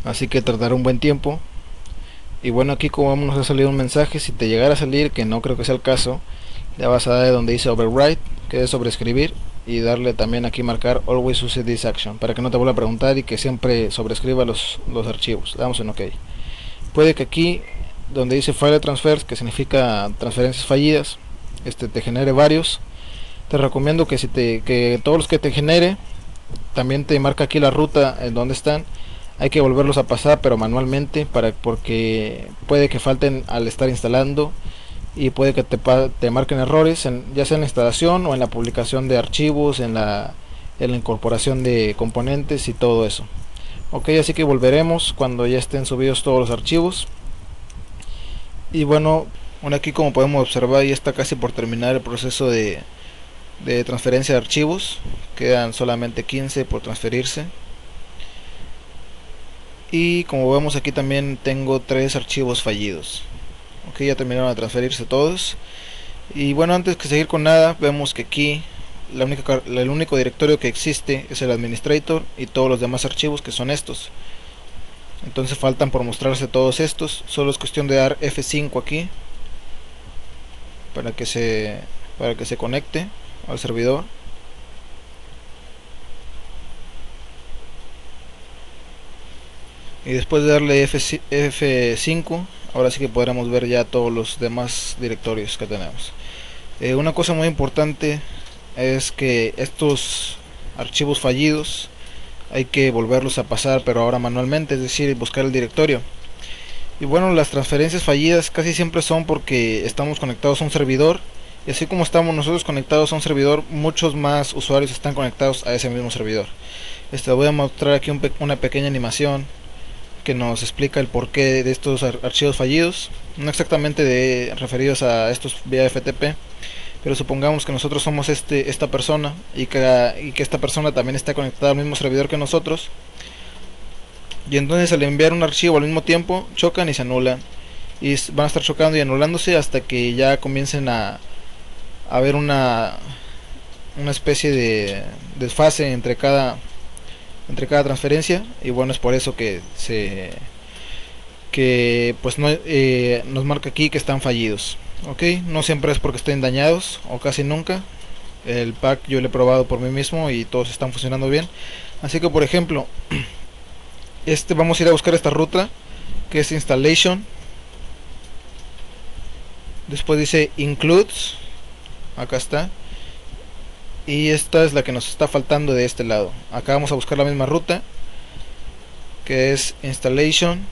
así que tardará un buen tiempo. Y bueno, aquí como nos ha salido un mensaje, si te llegara a salir, que no creo que sea el caso, le vas a dar donde dice override, que es sobreescribir, y darle también aquí marcar always use this action, para que no te vuelva a preguntar y que siempre sobreescriba los archivos. Le damos en ok. Puede que aquí donde dice file transfers, que significa transferencias fallidas, te genere varios. Te recomiendo que que todos los que te genere también te marca aquí la ruta en donde están. Hay que volverlos a pasar, pero manualmente, porque puede que falten al estar instalando, y puede que te marquen errores, ya sea en la instalación o en la publicación de archivos, en la incorporación de componentes y todo eso. Ok, así que volveremos cuando ya estén subidos todos los archivos. Y bueno, aquí como podemos observar ya está casi por terminar el proceso de transferencia de archivos. Quedan solamente 15 por transferirse. Y como vemos aquí también tengo 3 archivos fallidos. Ok, ya terminaron de transferirse todos. Y bueno, antes que seguir con nada, vemos que aquí el único directorio que existe es el administrator y todos los demás archivos, que son estos. Entonces faltan por mostrarse todos estos. Solo es cuestión de dar F5 aquí para que se conecte al servidor. Y después de darle F5, ahora sí que podremos ver ya todos los demás directorios que tenemos. Una cosa muy importante es que estos archivos fallidos hay que volverlos a pasar, pero ahora manualmente, es decir, buscar el directorio. Y bueno, las transferencias fallidas casi siempre son porque estamos conectados a un servidor, y así como estamos nosotros conectados a un servidor, muchos más usuarios están conectados a ese mismo servidor. Voy a mostrar aquí una pequeña animación que nos explica el porqué de estos archivos fallidos, no exactamente referidos a estos vía FTP, pero supongamos que nosotros somos esta persona, y que esta persona también está conectada al mismo servidor que nosotros, y entonces al enviar un archivo al mismo tiempo chocan y se anulan, y van a estar chocando y anulándose hasta que ya comiencen a haber una especie de desfase entre cada transferencia. Y bueno, es por eso que pues no, nos marca aquí que están fallidos. Ok, no siempre es porque estén dañados, o casi nunca. El pack yo lo he probado por mí mismo y todos están funcionando bien. Así que por ejemplo, vamos a ir a buscar esta ruta que es installation. Después dice includes, acá está. Y esta es la que nos está faltando de este lado. Acá vamos a buscar la misma ruta, que es installation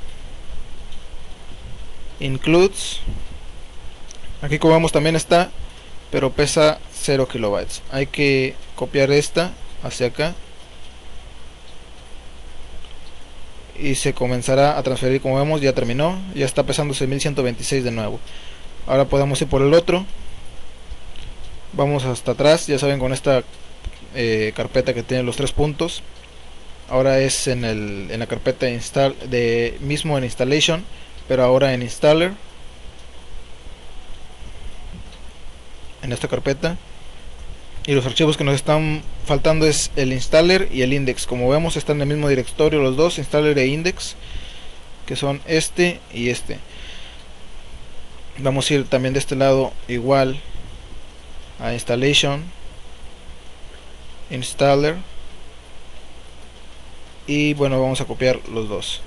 includes. Aquí como vemos también está, pero pesa 0 kilobytes. Hay que copiar esta hacia acá y se comenzará a transferir. Como vemos ya terminó, ya está pesando 6126 de nuevo. Ahora podemos ir por el otro. Vamos hasta atrás, ya saben, con esta carpeta que tiene los 3 puntos. Ahora es en la carpeta mismo en installation, pero ahora en installer, en esta carpeta. Y los archivos que nos están faltando es el installer y el index. Como vemos están en el mismo directorio los dos, installer e index, que son este y este. Vamos a ir también de este lado igual a installation, installer, y bueno, vamos a copiar los dos.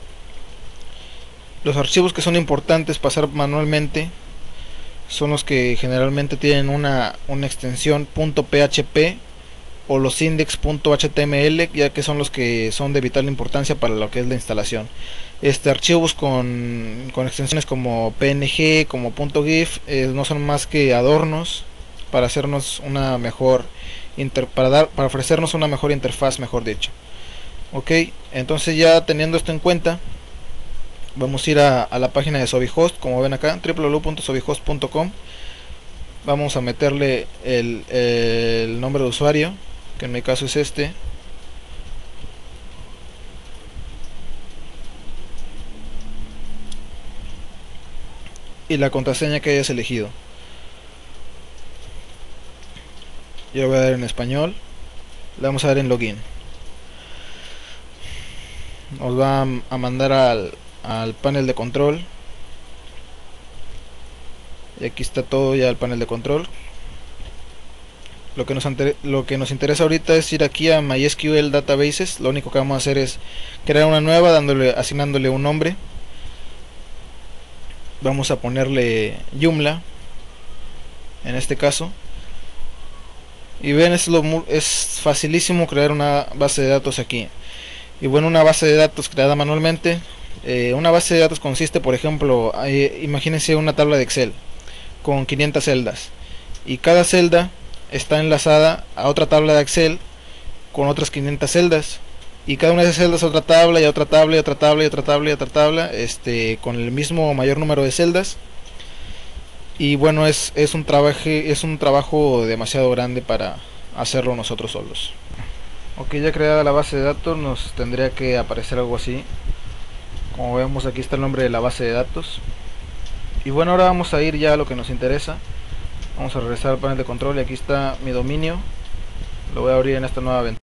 Los archivos que son importantes pasar manualmente son los que generalmente tienen una extensión .php o los index.html, ya que son los que son de vital importancia para lo que es la instalación. Archivos con extensiones como png, como .gif, no son más que adornos para hacernos una mejor para ofrecernos una mejor interfaz, mejor dicho. Ok, entonces ya teniendo esto en cuenta, vamos a ir a la página de Sobihost, como ven acá, www.sobihost.com. Vamos a meterle el nombre de usuario, que en mi caso es este. Y la contraseña que hayas elegido. Yo voy a dar en español. Le vamos a dar en login. nos va a mandar al panel de control. Y aquí está todo ya el panel de control. Lo que nos interesa ahorita es ir aquí a MySQL Databases. Lo único que vamos a hacer es crear una nueva, asignándole un nombre. Vamos a ponerle Joomla en este caso. Y ven, es facilísimo crear una base de datos aquí. Y bueno, una base de datos creada manualmente. Una base de datos consiste, por ejemplo, imagínense una tabla de Excel con 500 celdas. Y cada celda está enlazada a otra tabla de Excel con otras 500 celdas. Y cada una de esas celdas a otra tabla, y a otra tabla, y otra tabla, y otra tabla, y otra tabla, con el mismo mayor número de celdas. Y bueno, es un trabajo demasiado grande para hacerlo nosotros solos. Ok, ya creada la base de datos, nos tendría que aparecer algo así. Como vemos, aquí está el nombre de la base de datos. Y bueno, ahora vamos a ir ya a lo que nos interesa. Vamos a regresar al panel de control y aquí está mi dominio. Lo voy a abrir en esta nueva ventana.